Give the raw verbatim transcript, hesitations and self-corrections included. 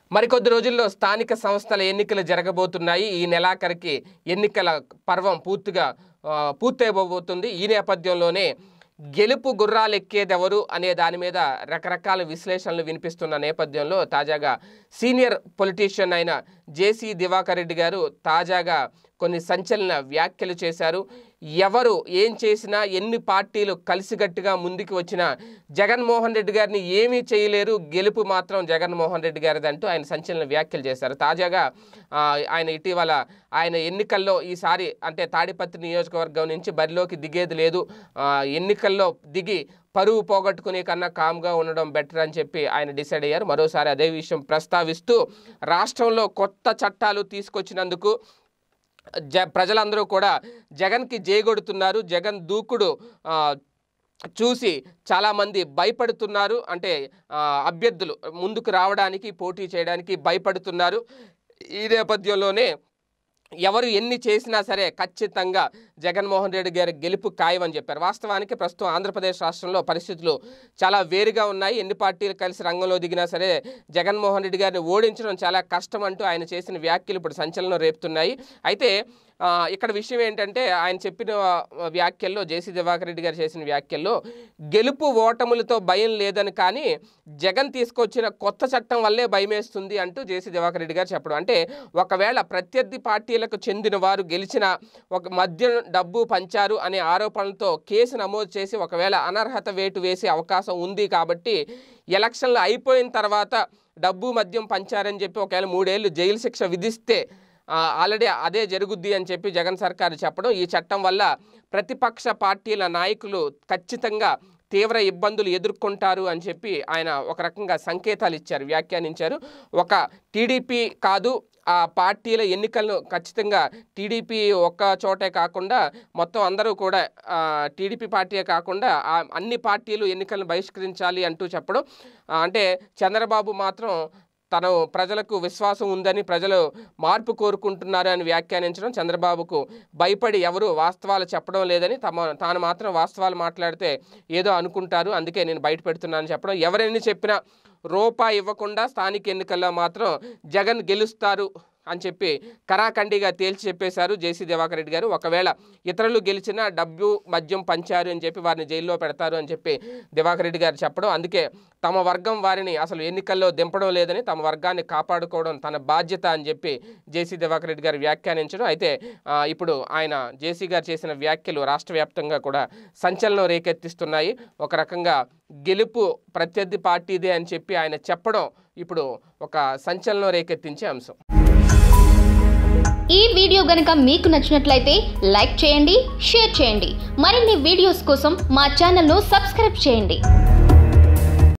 మరికొద్ది రోజుల్లో స్థానిక సంస్థల ఎన్నికలు జరగబోతున్నాయి. ఈ నెలాఖరికి ఎన్నికల పర్వం పూర్తిగా పూర్తయిపోబోతుంది. ఈ నేపథ్యంలోనే గెలుపు గుర్రాలెక్కేదెవరు అనే దాని మీద రకరకాల విశ్లేషణలు వినిపిస్తున్న నేపథ్యంలో తాజాగా సీనియర్ పొలిటీషియన్ అయిన జేసీ దివాకర్ రెడ్డి గారు తాజాగా కొన్ని సంచలన వ్యాఖ్యలు చేశారు. ఎవరు ఏం చేసినా, ఎన్ని పార్టీలు కలిసిగట్టుగా ముందుకు వచ్చినా జగన్మోహన్ రెడ్డి గారిని ఏమీ చేయలేరు, గెలుపు మాత్రం జగన్మోహన్ రెడ్డి గారిది అంటూ ఆయన సంచలన వ్యాఖ్యలు చేశారు. తాజాగా ఆయన ఇటీవల ఆయన ఎన్నికల్లో ఈసారి అంటే తాడిపత్రి నియోజకవర్గం నుంచి బరిలోకి దిగేది లేదు, ఎన్నికల్లో దిగి పరువు పోగొట్టుకునే కన్నా కామ్గా ఉండడం బెటర్ అని చెప్పి ఆయన డిసైడ్ అయ్యారు. మరోసారి అదే విషయం ప్రస్తావిస్తూ రాష్ట్రంలో కొత్త చట్టాలు తీసుకొచ్చినందుకు జ ప్రజలందరూ కూడా జగన్కి జేగొడుతున్నారు. జగన్ దూకుడు చూసి చాలామంది భయపడుతున్నారు. అంటే అభ్యర్థులు ముందుకు రావడానికి, పోటీ చేయడానికి భయపడుతున్నారు. ఈ నేపథ్యంలోనే ఎవరు ఎన్ని చేసినా సరే ఖచ్చితంగా జగన్మోహన్ రెడ్డి గారి గెలుపు ఖాయమని చెప్పారు. వాస్తవానికి ప్రస్తుతం ఆంధ్రప్రదేశ్ రాష్ట్రంలో పరిస్థితులు చాలా వేరుగా ఉన్నాయి. ఎన్ని పార్టీలు కలిసి రంగంలో దిగినా సరే జగన్మోహన్ రెడ్డి గారిని ఓడించడం చాలా కష్టం అంటూ ఆయన చేసిన వ్యాఖ్యలు ఇప్పుడు సంచలనం రేపుతున్నాయి. అయితే ఇక్కడ విషయం ఏంటంటే ఆయన చెప్పిన వ్యాఖ్యల్లో, జేసీ దివాకర్ రెడ్డి గారు చేసిన వ్యాఖ్యల్లో గెలుపు ఓటములతో భయం లేదని, కానీ జగన్ తీసుకొచ్చిన కొత్త చట్టం వల్లే భయమేస్తుంది అంటూ జేసీ దివాకర్ రెడ్డి గారు చెప్పడం. అంటే ఒకవేళ ప్రత్యర్థి పార్టీలకు చెందిన వారు గెలిచిన ఒక మద్యం డబ్బు పంచారు అనే ఆరోపణలతో కేసు నమోదు చేసి ఒకవేళ అనర్హత వేటు వేసే అవకాశం ఉంది. కాబట్టి ఎలక్షన్లు అయిపోయిన తర్వాత డబ్బు మద్యం పంచారని చెప్పి ఒకవేళ మూడేళ్ళు జైలు శిక్ష విధిస్తే ఆల్రెడీ అదే జరుగుద్ది అని చెప్పి జగన్ సర్కారు చెప్పడం, ఈ చట్టం వల్ల ప్రతిపక్ష పార్టీల నాయకులు ఖచ్చితంగా తీవ్ర ఇబ్బందులు ఎదుర్కొంటారు అని చెప్పి ఆయన ఒక రకంగా సంకేతాలు ఇచ్చారు, వ్యాఖ్యానించారు. ఒక టీడీపీ కాదు, ఆ పార్టీల ఎన్నికలను ఖచ్చితంగా టీడీపీ ఒక్క చోటే కాకుండా మొత్తం అందరూ కూడా టీడీపీ పార్టీయే కాకుండా అన్ని పార్టీలు ఎన్నికలను బహిష్కరించాలి అంటూ చెప్పడం. అంటే చంద్రబాబు మాత్రం తను ప్రజలకు విశ్వాసం ఉందని, ప్రజలు మార్పు కోరుకుంటున్నారు అని వ్యాఖ్యానించడం, చంద్రబాబుకు భయపడి ఎవరు వాస్తవాలు చెప్పడం లేదని, తమ తాను మాత్రం వాస్తవాలు మాట్లాడితే ఏదో అనుకుంటారు, అందుకే నేను బయట పెడుతున్నానని చెప్పడం, ఎవరైనా చెప్పినా రూపాయి ఇవ్వకుండా స్థానిక ఎన్నికల్లో మాత్రం జగన్ గెలుస్తారు అని చెప్పి కరాఖండిగా తేల్చి చెప్పేశారు జేసీ దివాకర్ రెడ్డి గారు. ఒకవేళ ఇతరులు గెలిచినా డబ్బు మద్యం పంచారు అని చెప్పి వారిని జైల్లో పెడతారు అని చెప్పి దివాకర్ రెడ్డి గారు చెప్పడం, అందుకే తమ వర్గం వారిని అసలు ఎన్నికల్లో దింపడం లేదని, తమ వర్గాన్ని కాపాడుకోవడం తన బాధ్యత అని చెప్పి జేసీ దివాకర్ రెడ్డి గారు వ్యాఖ్యానించడం. అయితే ఇప్పుడు ఆయన జేసీ గారు చేసిన వ్యాఖ్యలు రాష్ట్ర వ్యాప్తంగా కూడా సంచలనం రేకెత్తిస్తున్నాయి. ఒక రకంగా గెలుపు ప్రత్యర్థి పార్టీదే అని చెప్పి ఆయన చెప్పడం ఇప్పుడు ఒక సంచలనం రేకెత్తించే అంశం. ఈ వీడియో గనుక మీకు నచ్చినట్లయితే లైక్ చేయండి, షేర్ చేయండి. మరిన్ని వీడియోస్ కోసం మా ఛానల్ను సబ్స్క్రైబ్ చేయండి.